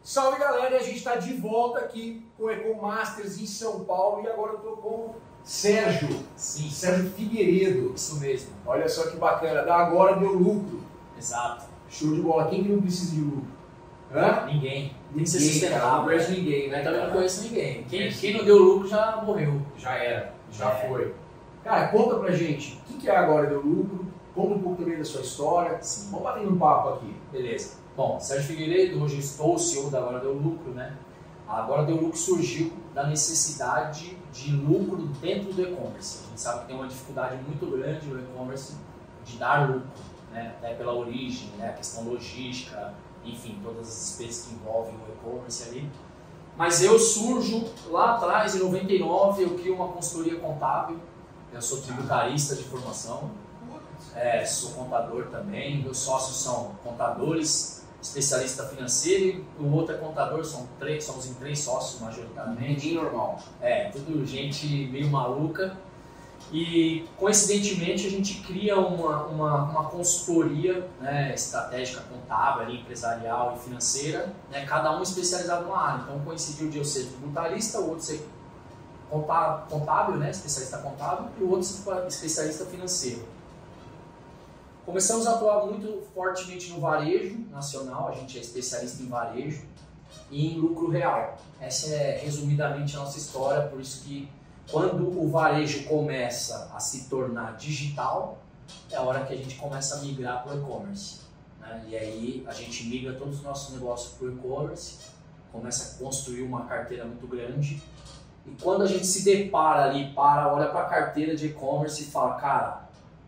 Salve galera, a gente está de volta aqui com o EcoMasters em São Paulo e agora eu estou com o Sérgio. Sim. Sérgio Figueiredo. Isso mesmo. Olha só que bacana, da Agora Deu Lucro. Exato. Show de bola. Quem que não precisa de lucro? Hã? Ninguém. Tem que ser Ninguém, sustentável. cara, não conheço ninguém, né? Eu também não cara? conheço ninguém. Quem não deu lucro já morreu. Já era, já É. foi. Cara, conta pra gente o que é Agora Deu Lucro, conta um pouco também da sua história. Sim. Vamos bater um papo aqui. Beleza. Bom, Sérgio Figueiredo, hoje estou o CEO da Agora Deu Lucro, né? A Agora Deu Lucro surgiu da necessidade de lucro dentro do e-commerce. A gente sabe que tem uma dificuldade muito grande no e-commerce de dar lucro, né? Até pela origem, né? A questão logística, enfim, todas as despesas que envolvem o e-commerce ali. Mas eu surjo lá atrás, em 99, eu crio uma consultoria contábil. Eu sou tributarista de formação, sou contador também. Meus sócios são contadores, especialista financeiro, e o outro é contador, somos em 3 sócios majoritariamente. Ninguém normal. Tudo gente meio maluca. E coincidentemente a gente cria uma consultoria, né, estratégica, contábil, ali, empresarial e financeira, né, cada um especializado numa área. Então coincidiu de eu ser tributarista, o outro ser contábil, né, especialista contábil, e o outro especialista financeiro. Começamos a atuar muito fortemente no varejo nacional, a gente é especialista em varejo e em lucro real. Essa é resumidamente a nossa história, por isso que quando o varejo começa a se tornar digital, é a hora que a gente começa a migrar para o e-commerce, né? E aí a gente migra todos os nossos negócios para o e-commerce, começa a construir uma carteira muito grande. E quando a gente se depara ali, olha para a carteira de e-commerce e fala, cara,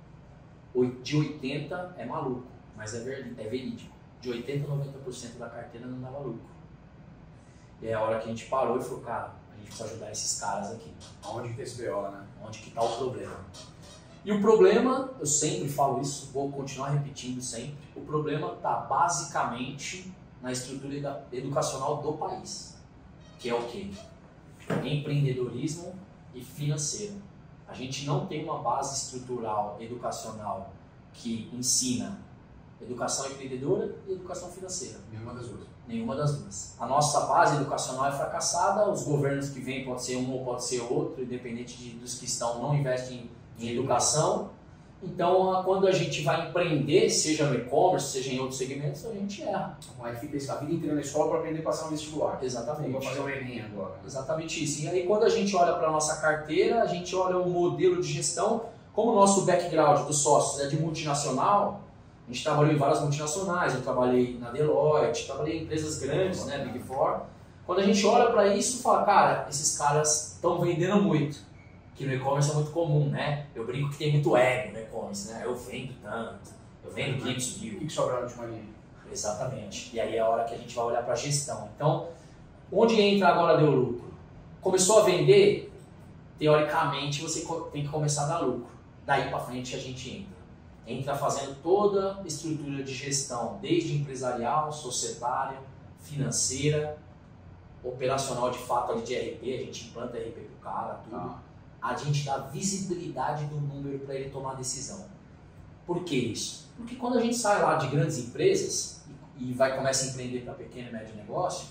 de 80 é maluco, mas é verídico. De 80% a 90% da carteira não dava lucro. E é a hora que a gente parou e falou, cara, a gente precisa ajudar esses caras aqui. Aonde que tá esse BO, né? Onde que está o problema? E o problema, eu sempre falo isso, vou continuar repetindo sempre, o problema está basicamente na estrutura educacional do país, que é o quê? Empreendedorismo e financeiro. A gente não tem uma base estrutural educacional que ensina educação empreendedora e educação financeira. Nenhuma das duas. Nenhuma das duas. A nossa base educacional é fracassada, os governos que vêm pode ser um ou pode ser outro, independente dos que estão, não investem em educação. Então, quando a gente vai empreender, seja no e-commerce, seja em outros segmentos, a gente erra. Aí fica a vida inteira na escola para aprender a passar um vestibular. Exatamente. Vou fazer o Enem agora. Exatamente isso. E aí, quando a gente olha para a nossa carteira, a gente olha o modelo de gestão, como o nosso background dos sócios é de multinacional, a gente trabalhou em várias multinacionais, eu trabalhei na Deloitte, trabalhei em empresas grandes, né, Big Four. Quando a gente olha para isso, fala, cara, esses caras estão vendendo muito, que no e-commerce é muito comum, né? Eu brinco que tem muito ego no e-commerce, né? Eu vendo tanto, eu vendo 500 mil. O que sobrar no último linha? Exatamente. E aí é a hora que a gente vai olhar para a gestão. Então, onde entra Agora Deu Lucro? Começou a vender, teoricamente você tem que começar a dar lucro. Daí para frente a gente entra fazendo toda a estrutura de gestão, desde empresarial, societária, financeira, operacional de fato ali de RP, a gente implanta RP pro cara, tudo. A gente dá visibilidade do número para ele tomar decisão. Por que isso? Porque quando a gente sai lá de grandes empresas e começa a empreender para pequeno e médio negócio,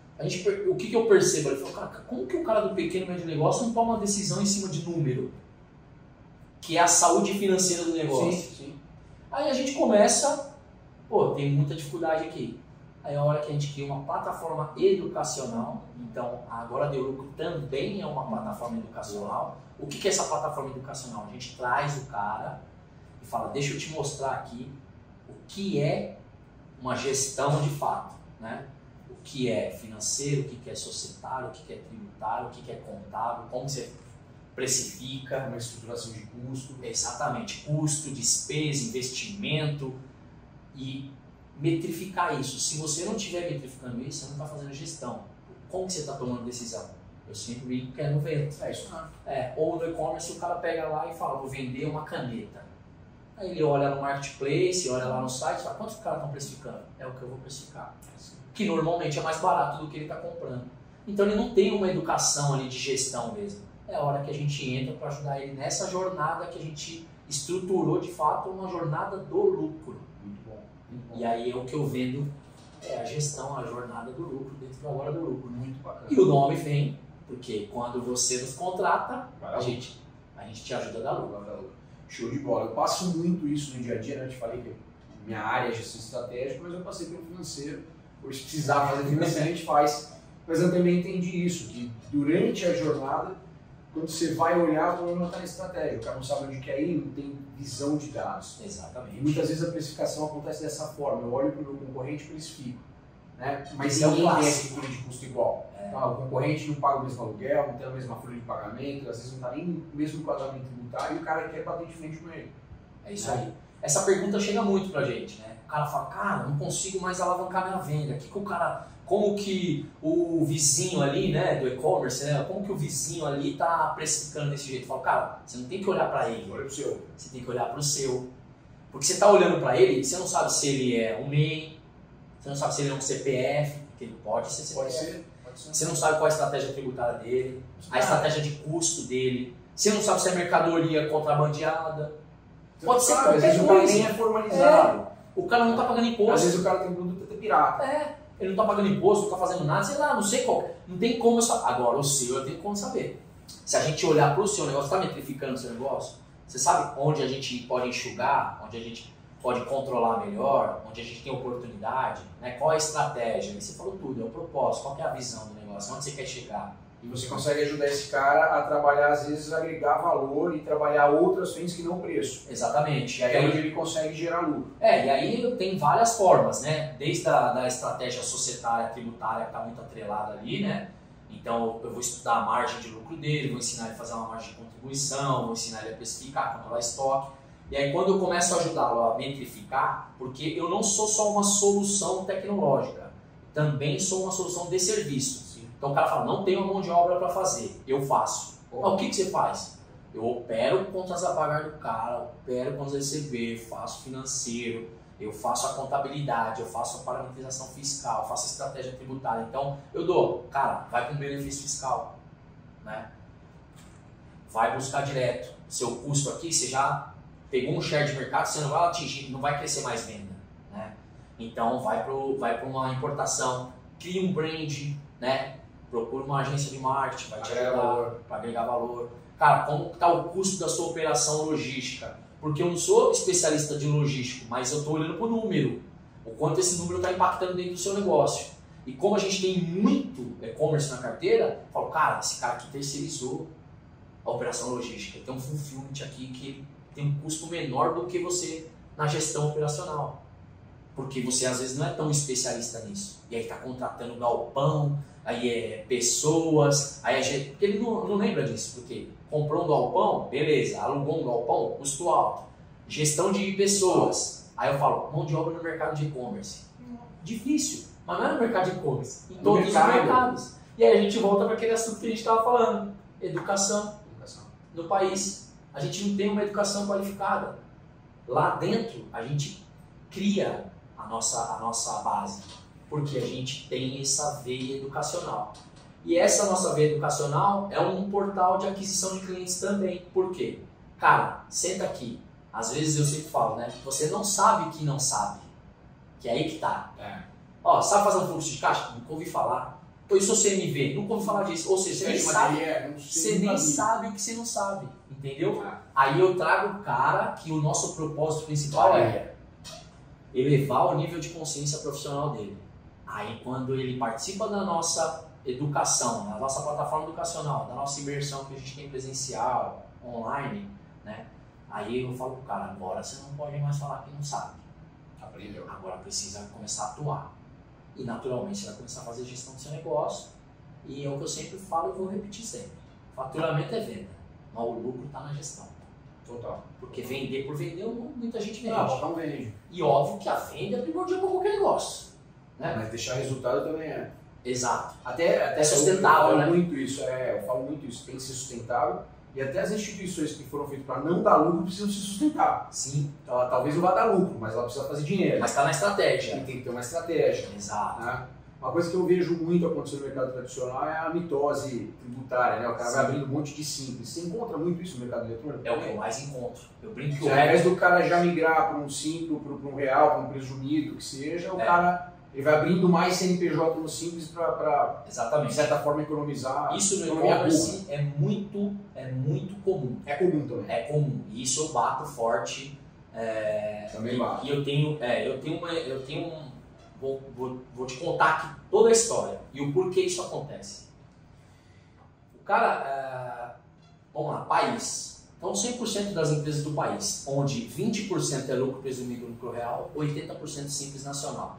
o que eu percebo? Eu falo, cara, como que o cara do pequeno e médio negócio não toma uma decisão em cima de número? Que é a saúde financeira do negócio. Sim. Aí a gente começa, tem muita dificuldade aqui. Aí é a hora que a gente cria uma plataforma educacional, então a Agora Deu Lucro também é uma plataforma educacional. O que é essa plataforma educacional? A gente traz o cara e fala, deixa eu te mostrar aqui o que é uma gestão de fato, né? O que é financeiro, o que é societário, o que é tributário, o que é contábil, como você precifica. Uma estruturação de custo. Exatamente, custo, despesa, investimento e metrificar isso. Se você não estiver metrificando isso, você não está fazendo gestão. Como que você está tomando decisão? Eu sempre brinco que é no vento. É isso não. Ou no e-commerce o cara pega lá e fala, vou vender uma caneta. Aí ele olha no marketplace, olha lá no site e fala, quanto os caras estão precificando? É o que eu vou precificar. Que normalmente é mais barato do que ele está comprando. Então ele não tem uma educação ali de gestão mesmo. É a hora que a gente entra para ajudar ele nessa jornada que a gente estruturou de fato uma jornada do lucro. Muito bom. E aí é o que eu vendo É a gestão, a jornada do lucro dentro da hora do lucro. Muito bacana. E o nome vem, porque quando você nos contrata, a gente te ajuda a dar lucro. Show de bola. Eu passo muito isso no dia a dia, né? Eu te falei que minha área é gestão estratégica, mas eu passei pelo financeiro. Hoje, se precisar fazer financeiro, a gente faz. Mas eu também entendi isso, que durante a jornada, quando você vai olhar, o problema está na estratégia. O cara não sabe onde quer ir, não tem visão de dados. Exatamente. E muitas vezes a precificação acontece dessa forma. Eu olho para o meu concorrente e precifico. Né? Mas Esse é o ninguém tem clássico. essa folha de custo igual. O concorrente não paga o mesmo aluguel, não tem a mesma folha de pagamento, às vezes não está nem no mesmo enquadramento tributário e o cara quer bater de frente com ele. É isso aí. Essa pergunta chega muito pra gente, né? O cara fala, cara, não consigo mais alavancar minha venda. Como que o vizinho ali, né, do e-commerce, né? Como que o vizinho ali tá precificando desse jeito? Eu falo, cara, você não tem que olhar pra ele. Olha pro seu. Você tem que olhar pro seu. Porque você tá olhando pra ele, você não sabe se ele é um MEI, você não sabe se ele é um CPF, porque ele pode ser CPF. Pode ser. Você não sabe qual é a estratégia tributária dele, a estratégia de custo dele. Você não sabe se é mercadoria contrabandeada. Pode ser qualquer coisa. Às vezes o cara nem é formalizado. O cara não tá pagando imposto. Às vezes o cara tem produto até pirata. Ele não tá pagando imposto, não tá fazendo nada, sei lá, não sei qual. Não tem como eu saber. Agora o seu eu tenho como saber. Se a gente olhar pro seu negócio, tá metrificando o seu negócio? Você sabe onde a gente pode enxugar, onde a gente pode controlar melhor, onde a gente tem oportunidade, né? Qual é a estratégia? Você falou tudo, é o propósito, qual que é a visão do negócio, onde você quer chegar. E você consegue ajudar esse cara a trabalhar, às vezes, agregar valor e trabalhar outras frentes que não preço. Exatamente. E aí é onde ele consegue gerar lucro. E aí tem várias formas, né? Desde da estratégia societária, tributária, que está muito atrelada ali, né? Então eu vou estudar a margem de lucro dele, vou ensinar ele a fazer uma margem de contribuição, vou ensinar ele a precificar, controlar estoque. E aí quando eu começo a ajudá-lo a metrificar, porque eu não sou só uma solução tecnológica, também sou uma solução de serviço. Então o cara fala, não tenho mão de obra para fazer, eu faço. O que você faz? Eu opero contas a pagar do cara, opero contas a receber, faço financeiro, eu faço a contabilidade, eu faço a parametrização fiscal, faço a estratégia tributária. Então eu dou, cara, vai com benefício fiscal, né? Vai buscar direto. Seu custo aqui, você já pegou um share de mercado, você não vai atingir, não vai crescer mais venda, né? Então vai para uma importação, cria um brand, né? Procura uma agência de marketing, vai te ajudar para agregar valor. Cara, como está o custo da sua operação logística? Porque eu não sou especialista de logístico, mas eu estou olhando para o número. O quanto esse número está impactando dentro do seu negócio. E como a gente tem muito e-commerce na carteira, eu falo, cara, esse cara aqui terceirizou a operação logística. Tem um fulfillment aqui que tem um custo menor do que você na gestão operacional. Porque você às vezes não é tão especialista nisso. E aí está contratando galpão, aí é pessoas, aí a gente, porque ele não lembra disso, porque comprou um galpão, beleza, alugou um galpão, custo alto, gestão de pessoas, aí eu falo, mão de obra no mercado de e-commerce, difícil, mas não é no mercado de e-commerce, em todos os mercados, e aí a gente volta para aquele assunto que a gente estava falando, educação no país, a gente não tem uma educação qualificada, lá dentro a gente cria a nossa base, porque a gente tem essa veia educacional. E essa nossa veia educacional é um portal de aquisição de clientes também. Por quê? Cara, senta aqui. Às vezes eu sempre falo, né? Você não sabe que não sabe. Que é aí que tá. Ó, sabe fazer um fluxo de caixa? Nunca ouvi falar. Eu sou CMV, nunca ouvi falar disso. Ou seja, você nem sabe o que você não sabe. Entendeu? Aí eu trago o cara que o nosso propósito principal é elevar o nível de consciência profissional dele. Aí quando ele participa da nossa educação, da nossa plataforma educacional, da nossa imersão que a gente tem presencial, online, né? Aí eu falo pro cara, agora você não pode mais falar que não sabe. Aprendeu. Agora precisa começar a atuar. E naturalmente você vai começar a fazer gestão do seu negócio. E é o que eu sempre falo e vou repetir sempre. Faturamento é venda, mas o lucro está na gestão. Total. Porque vender por vender, muita gente vende. Não vende. E óbvio que a venda é primordial para qualquer negócio. Né? Mas deixar resultado também é. Exato. Até sustentável, né? Eu falo muito isso, tem que ser sustentável. E até as instituições que foram feitas para não dar lucro precisam se sustentar. Sim. Então, ela talvez não vá dar lucro, mas ela precisa fazer dinheiro. Mas está na estratégia. E tem que ter uma estratégia. Exato. Né? Uma coisa que eu vejo muito acontecer no mercado tradicional é a mitose tributária, né? O cara vai abrindo um monte de simples. Você encontra muito isso no mercado eletrônico? É o que eu mais encontro. Eu brinco que ao invés do cara já migrar para um simples, para um real, para um presumido, que seja, o cara Ele vai abrindo mais CNPJ no Simples para, de certa forma, economizar. Isso no e-commerce é muito comum. É comum também. É comum. E isso eu bato forte. Também bato. E vou te contar aqui toda a história e o porquê isso acontece. O cara, vamos lá, país. Então 100% das empresas do país, onde 20% é lucro presumido lucro real, 80% Simples Nacional.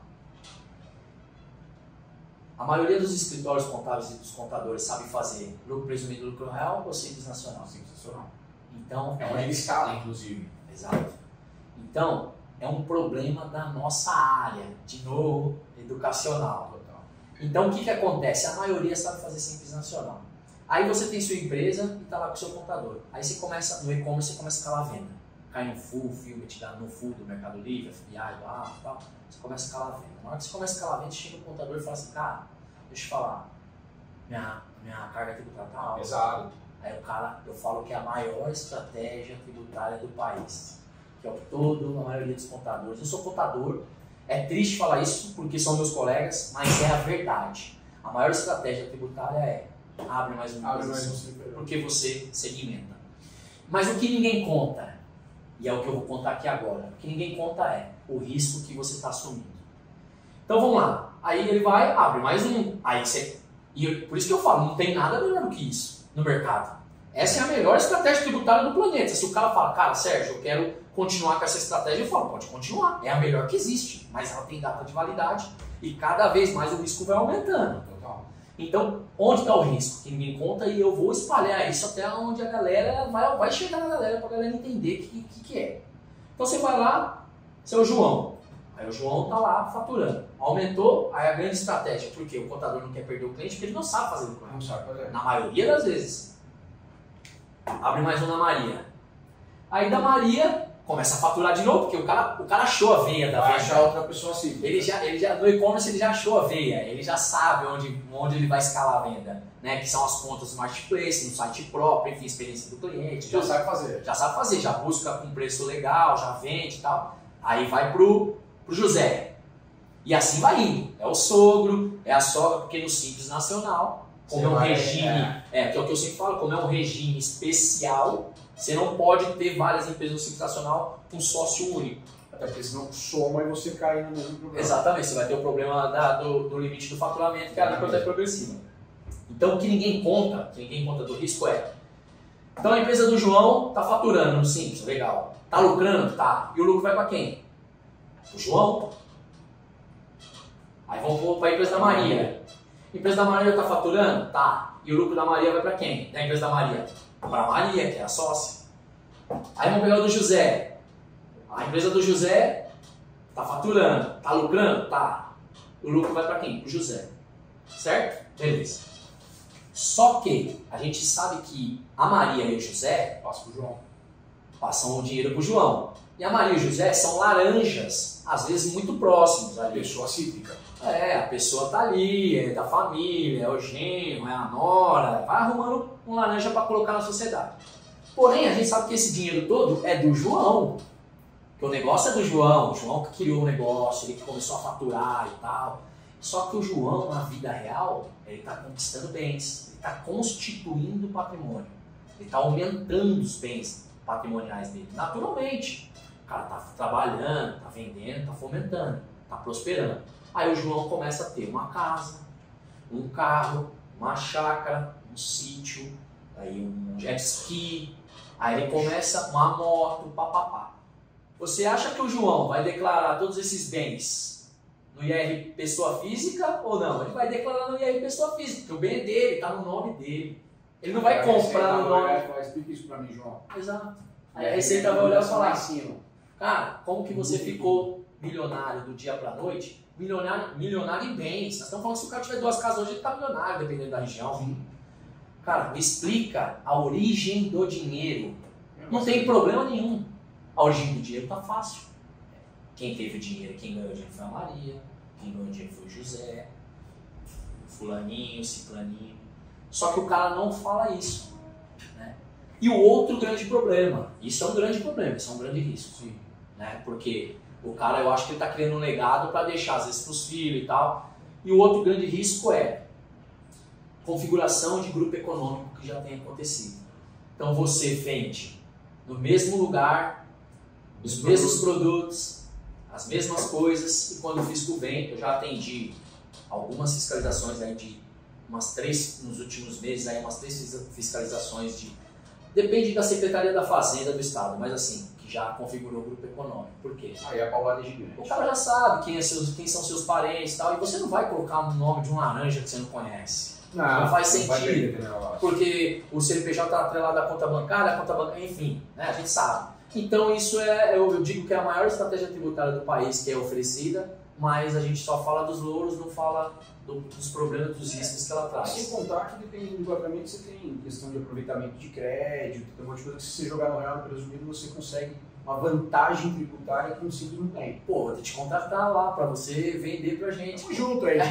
A maioria dos escritórios contábeis e dos contadores sabe fazer lucro presumido lucro real ou Simples Nacional? Simples Nacional. Então, é onde ele escala, inclusive. Exato. Então, é um problema da nossa área, de novo, educacional. Então, o que acontece? A maioria sabe fazer Simples Nacional. Aí você tem sua empresa e está lá com o seu contador. Aí você começa, no e-commerce, você começa a escalar a venda. Cai no full, filme, te dá no full do Mercado Livre, FBI, lá e tal. Você começa a escalar a venda. Na hora que você começa a escalar a venda, você chega no contador e fala assim, cara, deixa eu falar, minha carga tributária está alta. Exato. Aí o cara, eu falo que é a maior estratégia tributária do país. Que é o que a maioria dos contadores. Eu sou contador, é triste falar isso porque são meus colegas, mas é a verdade. A maior estratégia tributária é abre mais um porque você segmenta. Mas o que ninguém conta, e é o que eu vou contar aqui agora, o que ninguém conta é o risco que você está assumindo. Então vamos lá, aí ele vai, abre mais um, aí você, e por isso que eu falo, não tem nada melhor do que isso no mercado. Essa é a melhor estratégia tributária do planeta. Se o cara fala, cara, Sérgio, eu quero continuar com essa estratégia, eu falo, pode continuar, é a melhor que existe, mas ela tem data de validade e cada vez mais o risco vai aumentando. Então, onde está o risco? Que ninguém conta e eu vou espalhar isso até onde a galera vai chegar na galera para a galera entender o que é. Então você vai lá, seu João. Aí o João está lá faturando. Aumentou, aí a grande estratégia. Por quê? O contador não quer perder o cliente porque ele não sabe fazer o cliente. Não sabe fazer. Na maioria das vezes. Abre mais um na Maria. Aí da Maria começa a faturar de novo, porque o cara achou a veia da vai venda. achar outra pessoa assim. Ele já no e-commerce ele já achou a veia, ele já sabe onde ele vai escalar a venda, né? Que são as contas do marketplace, no site próprio, enfim, experiência do cliente. Já sabe fazer. Já sabe fazer, já busca com preço legal, já vende e tal. Aí vai pro José. E assim vai indo. É o sogro, é a sogra, porque no Simples Nacional, como é um regime, que é o que eu sempre falo, como é um regime especial, você não pode ter várias empresas no Simples Nacional com sócio único. Até porque senão soma e você cai no mesmo problema. Exatamente, você vai ter o problema do limite do faturamento, que a alíquota é progressiva. Então o que ninguém conta do risco é. Então a empresa do João está faturando no Simples, legal. Está lucrando? Tá. E o lucro vai para quem? O João. Aí vamos para a empresa da Maria. A empresa da Maria está faturando? Tá. E o lucro da Maria vai para quem? Da empresa da Maria? Para a Maria, que é a sócia. Aí vamos pegar o do José. A empresa do José está faturando, está lucrando? Tá. O lucro vai para quem? Para o José. Certo? Beleza. Só que a gente sabe que a Maria e o José passam o dinheiro para o João. E a Maria e o José são laranjas, às vezes muito próximos ali. Pessoa cítrica. A pessoa tá ali, é da família, é o genro, é a nora, vai arrumando um laranja para colocar na sociedade. Porém, a gente sabe que esse dinheiro todo é do João, que o negócio é do João, o João que criou o negócio, ele que começou a faturar e tal. Só que o João, na vida real, ele está conquistando bens, ele está constituindo patrimônio, ele está aumentando os bens patrimoniais dele, naturalmente. O cara está trabalhando, está vendendo, está fomentando, está prosperando. Aí o João começa a ter uma casa, um carro, uma chácara, um sítio, aí um jet ski, aí ele começa uma moto, papapá. Você acha que o João vai declarar todos esses bens no IR pessoa física ou não? Ele vai declarar no IR pessoa física, porque o bem é dele, está no nome dele. Ele não vai comprar no nome. Explica isso para mim, João. Exato. Aí a Receita vai olhar e falar, cara, como que você ficou milionário do dia para a noite? Milionário em bens. Nós estamos falando que se o cara tiver 2 casas hoje, ele está milionário, dependendo da região. Sim. Cara, me explica a origem do dinheiro. Não tem problema nenhum. A origem do dinheiro está fácil. Quem teve o dinheiro, quem ganhou o dinheiro foi a Maria, quem ganhou o dinheiro foi o José, o fulaninho, o ciclaninho. Só que o cara não fala isso. Né? E o outro grande problema, isso é um grande problema, isso é um grande risco. Sim. Né? Porque O cara, eu acho que ele está criando um legado para deixar, às vezes, para os filhos e tal. E o outro grande risco é configuração de grupo econômico que já tem acontecido. Então você vende no mesmo lugar, os mesmos produtos, as mesmas coisas, e quando o fisco vem, eu já atendi algumas fiscalizações aí de umas 3, nos últimos meses, aí umas 3 fiscalizações de... Depende da Secretaria da Fazenda do Estado, mas assim, que já configurou o grupo econômico. Por quê? Aí a paulada é gigante. O cara já sabe quem são seus parentes e tal, e você não vai colocar o nome de um laranja que você não conhece. Não faz sentido, porque o CNPJ está atrelado à conta bancária, enfim, né, a gente sabe. Então isso eu digo que é a maior estratégia tributária do país que é oferecida, mas a gente só fala dos louros, não fala dos problemas, dos riscos que ela traz. Sem contar que dependendo do enquadramento você tem questão de aproveitamento de crédito, tem um monte de coisa que se você jogar no real, no presumido, você consegue uma vantagem tributária que um simples não tem. Pô, vou te contratar lá pra você vender pra gente. Tamo junto aí.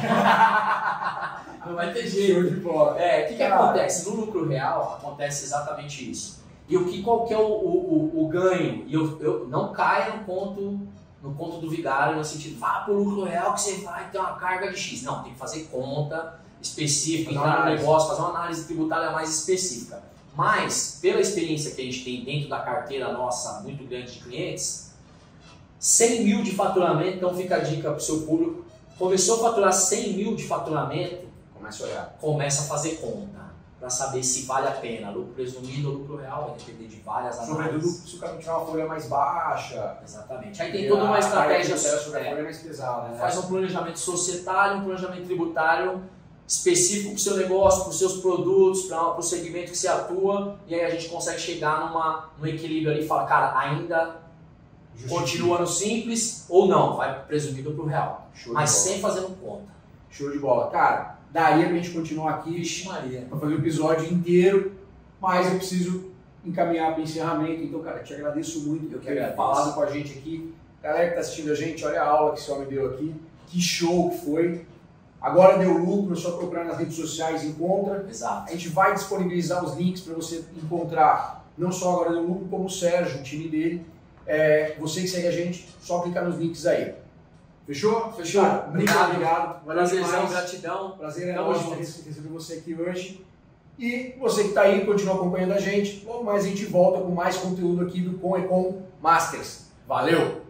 Não vai ter jeito. Show de bola. O que acontece? No lucro real acontece exatamente isso. E qual que é o ganho? E eu não caio no conto do vigário, no sentido, vá pro lucro real que você vai ter uma carga de X. Não, tem que fazer conta específica, entrar no negócio, fazer uma análise tributária mais específica. Mas, pela experiência que a gente tem dentro da carteira nossa, muito grande de clientes, 100 mil de faturamento, então fica a dica para o seu público, começou a faturar 100 mil de faturamento, começa a olhar. Começa a fazer conta, para saber se vale a pena, lucro presumido ou lucro real, vai depender de várias análises. Sobretudo se o cara tiver uma folha mais baixa. Exatamente. Aí tem toda uma estratégia, folha mais pesada, né? Faz um planejamento societário, um planejamento tributário, específico para o seu negócio, para os seus produtos, para o segmento que você atua, e aí a gente consegue chegar num equilíbrio ali e falar, cara, ainda continua no simples ou não, vai presumido para o real, mas sem fazendo conta. Show de bola. Cara, daria pra gente continuar aqui para fazer o episódio inteiro, mas eu preciso encaminhar para o encerramento, então, cara, te agradeço muito por ter falado com a gente aqui. Galera que está assistindo a gente, olha a aula que esse homem deu aqui, que show que foi. Agora deu lucro, é só procurar nas redes sociais e encontra. Exato. A gente vai disponibilizar os links para você encontrar, não só Agora deu lucro, como o Sérgio, o time dele. Você que segue a gente, só clicar nos links aí. Fechou? Fechou. Cara, obrigado. Prazerzão, gratidão. Prazer é nosso receber você aqui hoje. E você que está aí, continua acompanhando a gente. Logo mais a gente volta com mais conteúdo aqui do Com e Com Masters. Valeu!